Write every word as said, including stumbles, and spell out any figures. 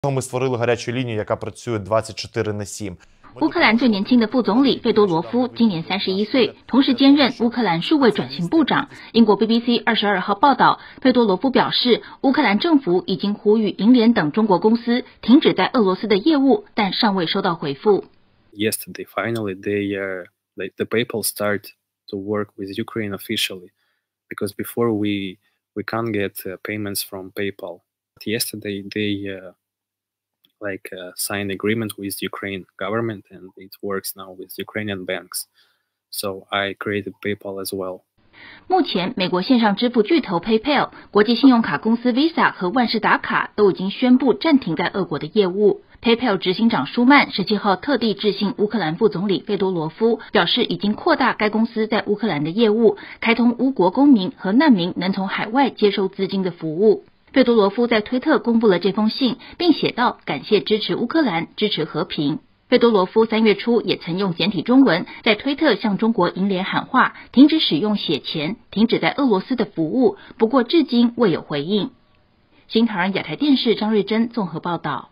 Ми створили гарячу лінію, яка працює двадцять чотири на сім. 乌克兰最年轻的副总理费多罗夫今年三十一岁，同时兼任乌克兰数位转型部长。英国 B B C 二十二号报道，费多罗夫表示，乌克兰政府已经呼吁银联等中国公司停止在俄罗斯的业务，但尚未收到回复。 Yesterday, finally, they uh, like the PayPal start to work with Ukraine officially, because before we we can't get uh, payments from PayPal. But yesterday, they uh, like uh, signed agreement with Ukraine government, and it works now with Ukrainian banks. So I created PayPal as well. 目前，美国线上支付巨头 PayPal、国际信用卡公司 Visa 和万事达卡都已经宣布暂停在俄国的业务。PayPal 执行长舒曼十七号特地致信乌克兰副总理费多罗夫，表示已经扩大该公司在乌克兰的业务，开通乌国公民和难民能从海外接收资金的服务。费多罗夫在推特公布了这封信，并写道：“感谢支持乌克兰，支持和平。”费多罗夫三月初也曾用简体中文在推特向中国银联喊话，停止使用血钱，停止在俄罗斯的服务，不过至今未有回应。新唐人亚太电视张瑞珍综合报道。